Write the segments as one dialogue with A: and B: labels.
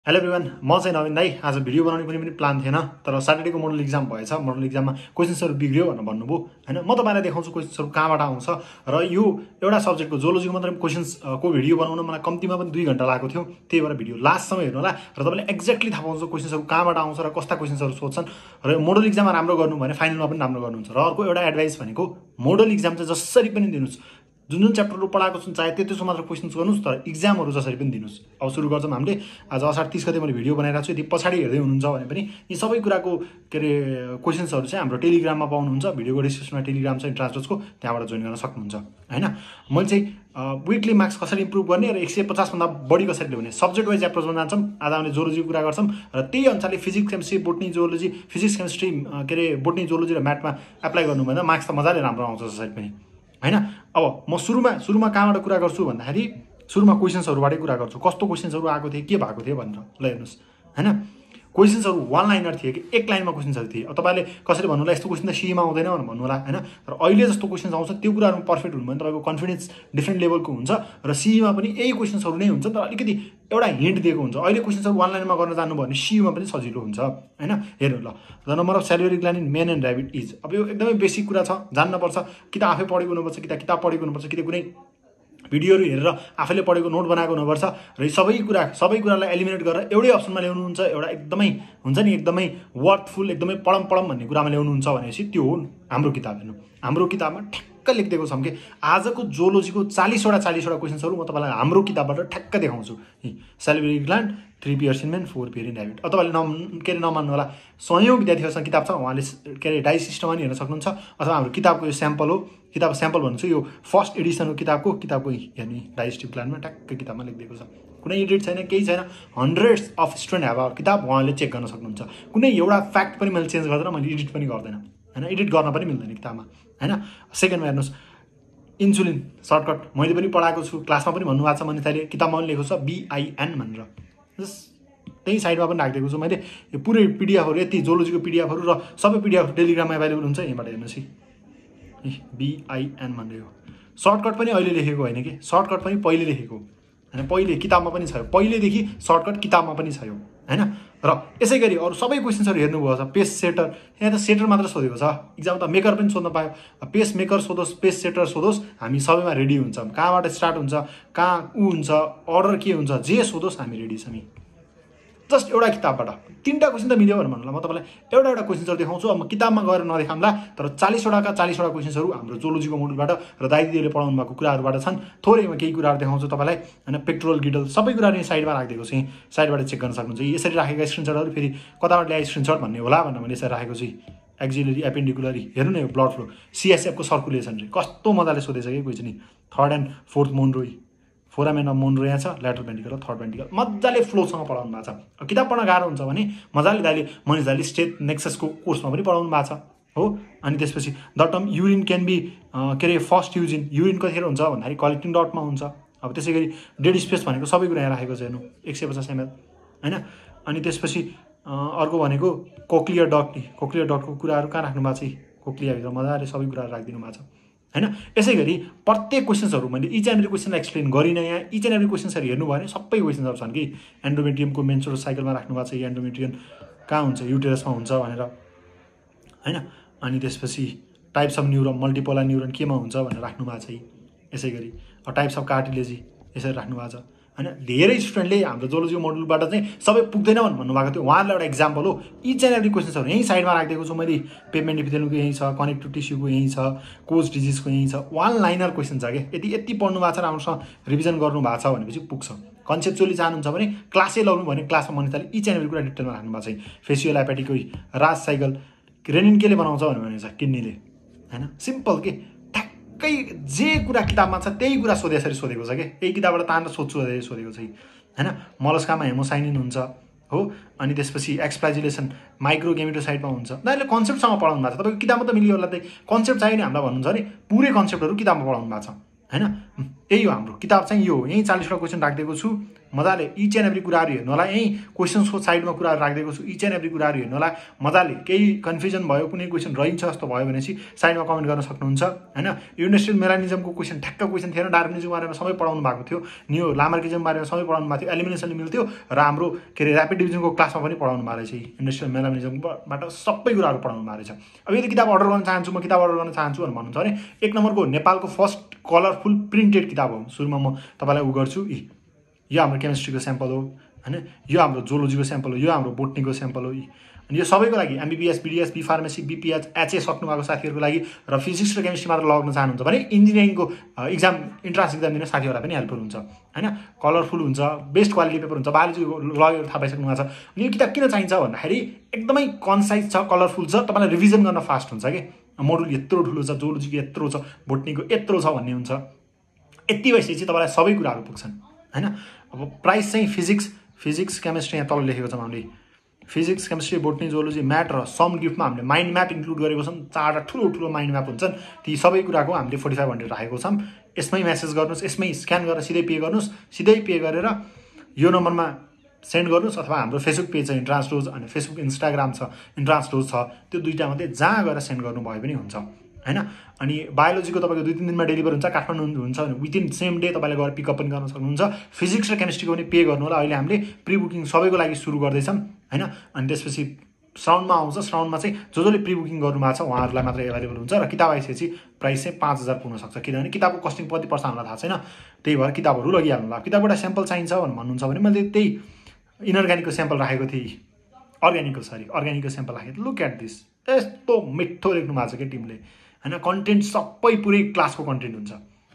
A: Hello everyone, म चाहिँ नवीन दाई। आज भिडियो बनाउने कुनै पनि प्लान थिएन, तर सैटरडेको मोडल एक्जाम भएछ। मोडल एक्जाममा क्वेशन्सहरू बिग्रियो भनेर भन्नुभयो हैन। म तपाईलाई देखाउँछु क्वेशन्सहरू कहाँबाट आउँछ र यो एउटा सब्जेक्टको जोलोजीको मात्र क्वेशन्सको भिडियो बनाउन मलाई कम्तीमा पनि 2 घण्टा लागेको थियो। त्यही भएर भिडियो लास्टसम्म हेर्नु होला र तपाईले एक्ज्याक्टली थाहा पाउँछ क्वेशन्सहरू कहाँबाट आउँछ र कस्ता क्वेशन्सहरू सोध्छन् र मोडल एक्जाममा राम्रो गर्नु भने फाइनलमा पनि राम्रो गर्नुहुन्छ। र अर्को एउटा एडभाइस भनेको मोडल एक्जाम चाहिँ जसरी पनि दिनुस्, जुन च्याप्टरहरु पढाएको छन् चाहे त्यतिसो मात्र क्वेशन्स गर्नुस्, तर एक्जामहरु जसरी पनि दिनुस्। अब सुरु गर्छौं हामीले। आज असार 30 गते मैले भिडियो बनाइराछु। यदि पछाडी हेर्दै हुनुहुन्छ भने पनि यी सबै कुराको क्वेशन्सहरु चाहिँ हाम्रो टेलिग्राममा पाउनुहुन्छ। भिडियोको डिस्क्रिप्सनमा टेलिग्राम छ इन्ट्रान्सको, त्यहाँबाट जोइन गर्न सक्नुहुन्छ हैन। मैले चाहिँ विकली मार्क्स कसरी इम्प्रुभ गर्ने र 150 भन्दा बढी कसरी ल्याउने सब्जेक्ट वाइज एप्रोचमा जान्छौं। आज हामीले जोलोजीको कुरा गर्छौं र त्यही अनुसारले physics chemistry botany zoology physics chemistry botany zoology र म्याथमा एप्लाई गर्नु भन्दा मार्क्स त मजाले राम्रो आउँछ जसरी पनि हैन। अब म सुरुमा कहाँबाट कुरा गर्छु भन्दाखेरि सुरुमा क्वेशन्सहरुबाटै कुरा गर्छु। कस्तो क्वेशन्सहरु आएको थिए, के भएको थियो भनेर ल हेर्नुस् हैन। क्वेशन्सहरु वन लाइनर थिए कि एक लाइनमा क्वेशन्सहरु थिए। अब तपाईले कसरी भन्नु होला यस्तो क्वेशन त सीमा आउँदैन भनेर भन्नु होला हैन। तर अहिले जस्तो क्वेशन्स आउँछ त्यो कुराहरुमा पर्फेक्ट हुनु भने तपाईको कन्फिडेन्स डिफरेन्ट लेभलको हुन्छ र सीमा पनि यही क्वेशन्सहरु नै हुन्छ, तर अलिकति एउटा हिन्ट दिएको हुन्छ। अहिले क्वेशन्सहरु वन लाइनमा गर्न जानु भयो भने सीमा पनि सजिलो हुन्छ हैन। हेर्नु ल, the number of salivary gland in man and rabbit is. अब यो एकदमै बेसिक कुरा छ, जान्न पर्छ। कि त आफै पढेको हुनुपर्छ, कि त किताब पढेको हुनुपर्छ, कि त कुनै भिडियोहरु हेरेर आफैले पढेको नोट बनाएको हुनुपर्छ। र सबै कुरालाई एलिमिनेट गरेर एउटै अप्सनमा ल्याउनुहुन्छ। एउटा एकदमै हुन्छ नि, एकदमै वर्थफुल, एकदमै पढम भन्ने कुरामा ल्याउनुहुन्छ भनेपछि त्यो हो हाम्रो किताब। हेर्नु, हाम्रो किताबमा ठ्याक्क लेखिदिएको छौं कि आजको जोलोजीको 40 वटा क्वेशन्सहरु म तपाईलाई हाम्रो किताबबाट ठ्याक्क देखाउँछु। Salivary gland 3 pairs in man 4 pair in rabbit. अब तपाईले नमान्नु होला, सयौं विद्यार्थीहरुसँग किताब छ, उहाँले डाइ सिस्टममा नि हेर्न सक्नुहुन्छ। अथवा हाम्रो किताबको यो स्याम्पल हो, किताब स्याम्पल भन्छु, यो फर्स्ट एडिसन हो किताबको हेर्नु डाइजेस्टिभ प्लानमा ट्याक्क किताबमा लेखिदिएको छ। कुनै एडिट छैन, केही छैन। Hundreds of student have our किताब, उहाँले चेक गर्न सक्नुहुन्छ। कुनै एउटा फ्याक्ट पनि मैले चेन्ज गर्दैन, मैले एडिट पनि गर्दैन हैन। एडिट गर्न पनि मिल्दैन किताबमा हैन। सेकेन्डमा हेर्नुस्, इन्सुलिन सर्टकट मैले पनि पढाएको छु, क्लासमा पनि भन्नुभएको छ मनिताले, किताबमा पनि लेखेको छ BIN भनेर। त्यही साइडमा पनि राखिदिएको छु मैले। यो पुरै पीडीएफहरु, यति जोलोजीको पीडीएफहरु र सबै पीडीएफ टेलिग्राममा अवेलेबल हुन्छ। यहाँबाट हेर्नुस् BIN भनेर। यो सर्टकट पनि अहिले लेखेको होइन कि, सर्टकट पनि पहिले लेखेको हैन। पहिले किताबमा पनि छ, पहिलेदेखि सर्टकट किताबमा पनि छ यो हैन। र यसै गरी अरु सबै क्वेशन्सहरु हेर्नुभयो छ। पेस सेटर, यहाँ त सेटर मात्र सोधेको छ, एक्जाम त मेकर पनि सोध्न पायो। पेस मेकर सोधोस्, पेस सेटर सोधोस्, हामी सबैमा रेडी हुन्छौं। कहाँबाट स्टार्ट हुन्छ, कहाँ हुन्छ, अर्डर के हुन्छ, जे सोधोस् हामी रेडी छौं। जस्ट एउटा किताबबाट 3टा क्वेशन त मिल्यो भनेर भन्नुला। म तपाईलाई एउटा क्वेशन्सहरु देखाउँछु। अब म किताबमा गएर नदेखाउँला, तर 40 वटा क्वेशन्सहरु हाम्रो जोलोजीको मोडुलबाट र दाइदीले पढाउनु भएको कुराहरुबाट छन्। थोरैमा केही कुराहरु देखाउँछु तपाईलाई हैन। पेट्रोल गिडल सबै कुरा नै साइडमा राखिदिएको छु, साइडबाट चेक गर्न सक्नुहुन्छ। यसरी राखेका स्क्रिनशटहरु फेरि कताबाट ल्याए स्क्रिनशट भन्ने होला भनेर मैले यसरी राखेको छु। एक्जिलरी एपेन्डिकुलरी हेर्नु न, यो ब्लड फ्लो, CSF को सर्कुलेसन रे कस्तो मजाले सोधेछ के क्वेशन नि। 3rd एन्ड 4th मोनरोई, फोरामेन अफ मोनरो यहाँ छ, ल्याटरल भेन्ट्रिकल र 3rd भेन्ट्रिकल मजाले फ्लोसँग पढाउनु भएको छ। किताब पढ्न गाह्रो हुन्छ भने मजाले दाइले मनिष दाइले स्टेट नेक्ससको कोर्समा पनि पढाउनु भएको छ हो। अनि त्यसपछि the term urine can be first use in, urine कतिखेर हुन्छ भन्दाखेरि कलेक्टिङ डटमा हुन्छ। अब त्यसै गरी डेड स्पेस भनेको सबै कुरा यहाँ राखेको छ। हेर्नु 150 ml हैन। अनि त्यसपछि अर्को भनेको कोक्लियर डटको कुराहरु कहाँ राख्नु भएको छ, कोक्लिया भित्र मजाले सबै कुराहरु राखिदिनु भएको छ हैन। यसै गरी प्रत्येक क्वेशन्सहरु मैले इच एन्ड एभ्री क्वेशनलाई एक्सप्लेन गरिन। यहाँ इच एन्ड एभ्री क्वेशन्सहरु हेर्नु भयो भने सबै क्वेशन्सहरु छन् कि। एन्डोमेट्रियमको मेन्स्ट्रुअल साइकलमा राख्नु भएको छ, एन्डोमेट्रियम कहाँ हुन्छ, युटेरसमा हुन्छ भनेर हैन। अनि त्यसपछि types of neuron, multipolar neuron केमा हुन्छ भनेर राख्नु भएको छ। यसै गरी टाइप्स अफ कार्टिलेजी यसरी राख्नु भएको छ हैन। धेरै स्टुडेन्टले हाम्रो जोलोजी मोडुलबाट चाहिँ सबै पुग्दैन भन्नु भएको थियो, उहाँहरुलाई एउटा एक्जाम्पल हो। इच एन्ड एभ्री क्वेशन्सहरु यही साइडमा राखिदिएको छु मैले। पेभमेन्ट इपिथेलियमको यही छ, कनेक्टिभ टिस्युको यही छ, कोज डिजिजको यही छ। वन लाइनर क्वेशन छ के। यति पढ्नु भएको छ, राम्रोसँग रिभिजन गर्नु भएको छ भनेपछि पुग्छ। कन्सेप्चुअली चाहनुहुन्छ भने क्लासै लाउनु भने क्लासमा मनिताले इच एन्ड एभ्री कुरा डिटेलमा राख्नु भएको छ। फेसियल एपेटिको राज साइकल रेनिन केले बनाउँछ भनेको छ, किडनीले हैन। सिम्पल के, जे कुरा किताबमा छ त्यही कुरा सोधेको छ के। यही किताबबाट तानेर सोधेको छ हैन। मलस्कामा हेमोसाइनिन हुन्छ हो। अनि त्यसपछि एक्सप्लाजिलेसन माइक्रोगेमेटोसाइटमा हुन्छ। दाइले कन्सेप्टसँग पढाउनु भएको छ। तपाईको किताबमा त मिलियो होला। त्यही कन्सेप्ट चाहियो नि हामीलाई भन्नुहुन्छ भने पुरै कन्सेप्टहरु किताबमा पढाउनु भएको छ हैन। यही हो हाम्रो किताब चाहिँ यो यही 40 वटा क्वेसन राखिदिएको छु मजाले इच एन्ड एभ्री कुराहरू हेर्नु होला यही क्वेसन्सको साइडमा कुराहरू राखिदिएको छु इच एन्ड एभ्री कुराहरू हेर्नु होला मजाले केही कन्फ्युजन भयो कुनै क्वेसन रहन्छ जस्तो भयो भनेपछि साइडमा कमेन्ट गर्न सक्नुहुन्छ हैन। यो इन्डस्ट्रियल मेकानिजमको क्वेसन ठ्याक्क क्वेसन थिएन डार्विनिजमको बारेमा सबै पढाउनु भएको थियो न्यू लामार्किजमको बारेमा सबै पढाउनु भएको थियो एलिमिनेसनले मिल्थ्यो र हाम्रो के अरे ऱ्यापिड डिभिजनको क्लासमा पनि पढाउनु भएको रहेछ इन्डस्ट्रियल मेकानिजमबाट सबै कुराहरू पढाउनु भएको रहेछ। अब यदि किताब अर्डर गर्न चाहन्छु म किताब अर्डर गर्न चाहन्छु भनेर भन्नुहुन्छ भने 1 नम्बरको नेपालको फर्स्ट कलरफुल प्रिन्टेड किताब हो सुरुमा म तपाईलाई उ गर्छु यो हाम्रो केमिस्ट्रीको स्याम्पल हो हैन यो हाम्रो जोलोजीको स्याम्पल हो यो हाम्रो बोटनीको स्याम्पल हो अनि यो सबैको लागि MBBS BDS B pharmacy BPH एचए सक्नु भएको साथीहरुको लागि र फिजिक्स र केमिस्ट्री मात्र लाग्न चाहनुहुन्छ भने इन्जिनियरिङको एक्जाम इन्ट्रान्स एक्जाम दिन साथीहरुलाई पनि हेल्पफुल हुन्छ हैन। कलरफुल हुन्छ बेस्ट क्वालिटी पेपर हुन्छ बायोलोजीको लगेर थाहा पाइसक्नु भएको छ। अनि यो किताब किन चाहिन्छ भन्दाखेरि एकदमै कन्साइज छ कलरफुल छ तपाईलाई रिभिजन गर्न फास्ट हुन्छ के मोडुल यत्रो ठुलो छ जोलोजीको यत्रो छ बोटनीको यत्रो छ भन्ने हुन्छ यति भइसकेपछि तपाईलाई सबै कुराहरू पुग्छन् हैन। अब प्राइस चाहिँ फिजिक्स केमिस्ट्री यहाँ तल लेखेको छ हामीले physics chemistry botany zoology math र सम गिफ्टमा हामीले माइन्ड म्याप इन्क्लुड गरेको छौँ 4टा ठुलो माइन्ड म्याप हुन्छन् ती सबै कुराको हामीले 4500 राखेको छौँ। यसमै मेसेज गर्नुस् यसमै स्क्यान गरेर सिधै पे गर्नुस् सिधै पे गरेर यो नम्बरमा सेन्ड गर्नुस् अथवा हाम्रो फेसबुक पेज छ इन्ट्रान्स डोज अनि फेसबुक इन्स्टाग्राम छ इन्ट्रान्स डोज छ त्यो दुईटा मध्ये जहाँ गएर सेन्ड गर्नु भयो पनि हुन्छ हैन। अनि बायोलोजीको तपाईको 2-3 दिनमा डेलिभर हुन्छ काठमाडौँ हुन्छ भने विदिन सेम डे तपाईले गएर पिकअप पनि गर्न सक्नुहुन्छ। फिजिक्स र केमिस्ट्रीको पनि पे गर्नु होला अहिले हामीले प्री बुकिङ सबैको लागि सुरु गर्दैछौँ हैन। अनि त्यसपछि श्रावणमा आउँछ श्रावणमा चाहिँ जसले प्री बुकिङ गर्नु भएको छ उहाँहरूलाई मात्र एभाइलेबल हुन्छ र किताब आइसकेपछि प्राइस चाहिँ 5000 पुग्न सक्छ किनभने किताबको कस्टिङ कति पर्छ हामीलाई थाहा छैन त्यही भएर किताबहरू लगिहाल्नु होला। किताबबाट स्याम्पल चाहिन्छ भनेर भन्नुहुन्छ भने मैले त्यही इनअर्ग्यानिकको स्याम्पल राखेको थिएँ अर्ग्यानिकको स्याम्पल राखेको लुक एट दिस यस्तो मिठो लेख्नु भएको छ के टिमले हैन। कन्टेन्ट सबै पुरै क्लासको कन्टेन्ट हुन्छ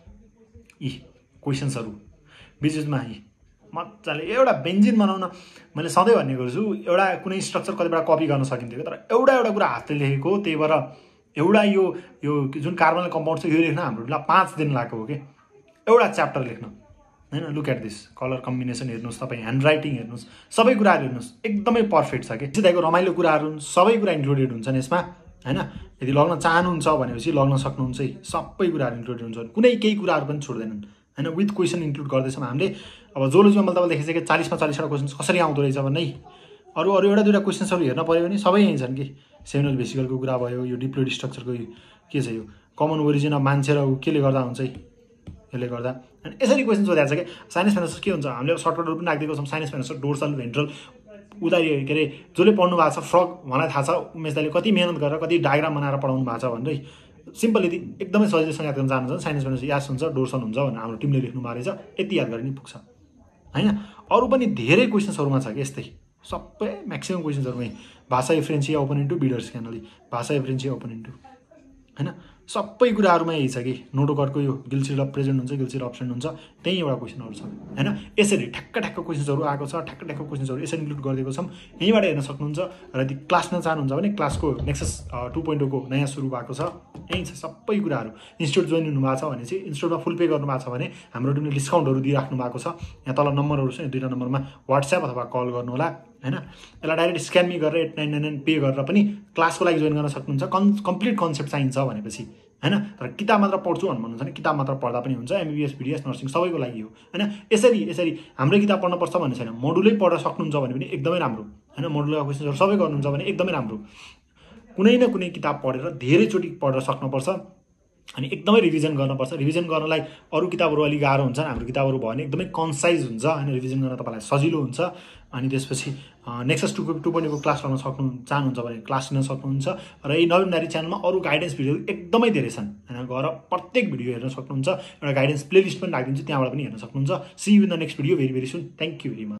A: क्वेसन्सहरू बिचमा मजाले एउटा बेन्जिन बनाउन मैले सधैँ भन्ने गर्छु एउटा कुनै स्ट्रक्चर कतिबाट कपी गर्न सकिन्थ्यो तर एउटा कुरा हातले लेखेको त्यही भएर एउटा यो जुन कार्बनल कम्पाउन्ड छ यो लेख्न हाम्रो 5 दिन लाग्यो हो कि एउटा च्याप्टर लेख्न हैन। Look at this colour combination हेर्नुस् तपाईँ ह्यान्डराइटिङ हेर्नुस् सबै कुराहरू हेर्नुस् एकदमै पर्फेक्ट छ कि सिधाको रमाइलो कुराहरू सबै कुरा इन्क्लुडेड हुन्छन् यसमा हैन। यदि लग्न चाहनुहुन्छ भनेपछि लग्न सक्नुहुन्छ सबै कुराहरू इन्क्लुडेड हुन्छ कुनै केही कुराहरू पनि छोड्दैनन् हैन। विथ क्वेसन इन्क्लुड गर्दैछौँ हामीले। अब जोलोजीमा मैले तपाईँले देखेको 40मा 40वटा क्वेसन्स कसरी आउँदो रहेछ भन्ने अरू एउटा दुईवटा क्वेसन्सहरू हेर्न पर्यो भने सबै यहीँ छन् कि सेमिनल भेसिकलको कुरा भयो यो डिप्लोइड स्ट्रक्चरको के छ यो कमन ओरिजिन अफ मान्छे र केले गर्दा हुन्छ यसले गर्दा अनि यसरी क्वेसन सोधेको छ कि साइनस फेनस के हुन्छ हामीले सर्टकटहरू पनि राखिदिएको छौँ साइनस फेनस डोर्सल भेन्ट्रल उदारी के अरे जसले पढ्नु भएको छ फ्रक मलाई थाहा छ उमेश दाइले कति मेहनत गरेर कति डायग्राम बनाएर पढाउनु भएको छ भनेर सिम्पल यदि एकदमै सजिलोसँग याद गर्न चाहनुहुन्छ साइनस फेनस यास हुन्छ डोर्सल हुन्छ भनेर हाम्रो टिमले लेख्नु भएको रहेछ यति याद गरे नि पुग्छ हैन। अरू पनि धेरै क्वेसन्सहरूमा छ कि यस्तै सबै म्याक्सिमम क्वेसन्सहरूमै भाषा डिफरेन्सिया ओपन इन्टु बिडर्स क्यानली भाषा डिफरेन्सिया ओपन इन्टु हैन सबै कुराहरूमा यही छ कि नोटोकटको यो गिल्सिड अफ प्रेजेन्ट हुन्छ गिल्सिड अप्सन हुन्छ त्यही एउटा क्वेसनहरू छ हैन। यसरी ठ्याक्क क्वेसन्सहरू आएको छ ठ्याक्क क्वेसन्सहरू यसरी इन्क्लुड गरिदिएको छौँ यहीँबाट हेर्न सक्नुहुन्छ र यदि क्लास न चाहनुहुन्छ भने क्लासको नेक्सस 2.0 को नयाँ सुरु भएको छ यही छ सबै कुराहरू। इन्स्टिट्युट जोइन हुनु भएको छ भने चाहिँ इन्स्टिट्युटमा फुल पे गर्नु भएको छ भने हाम्रो टिमले डिस्काउन्टहरू दिइराख्नु भएको छ यहाँ तल नम्बरहरू छ दुईटा नम्बरमा व्हाट्सएप अथवा कल गर्नु होला हैन। यसलाई डाइरेक्ट स्क्यानमी गरेर 8999 पे गरेर पनि क्लासको लागि जोइन गर्न सक्नुहुन्छ कम्प्लिट कन्सेप्ट चाहिन्छ भनेपछि हैन। तर किताब मात्र पढ्छु भन्नुहुन्छ भने किताब मात्र पढ्दा पनि हुन्छ एमबीबीएस बीडीएस नर्सिङ सबैको लागि हो हैन। यसरी हाम्रै किताब पढ्नुपर्छ भन्ने छैन मोडुलै पढ्न सक्नुहुन्छ भने पनि एकदमै राम्रो हैन। मोडुलका क्वेसन्सहरू सबै गर्नुहुन्छ भने एकदमै राम्रो कुनै न कुनै किताब पढेर धेरैचोटि पढ्न सक्नुपर्छ अनि एकदमै रिभिजन गर्नुपर्छ। रिभिजन गर्नलाई अरू किताबहरू अलि गाह्रो हुन्छन् हाम्रो किताबहरू भयो भने एकदमै कन्साइज हुन्छ हैन रिभिजन गर्न तपाईँलाई सजिलो हुन्छ। अनि त्यसपछि नेक्सस 2.0 को क्लास गर्न चाहनुहुन्छ भने क्लास लिन सक्नुहुन्छ र यही नवीनदारी च्यानलमा अरू गाइडेन्स भिडियो एकदमै धेरै छन् हैन गएर प्रत्येक भिडियो हेर्न सक्नुहुन्छ एउटा गाइडेन्स प्लेलिस्ट पनि राखिदिन्छु त्यहाँबाट पनि हेर्न सक्नुहुन्छ। See you in the next video very soon thank you very much.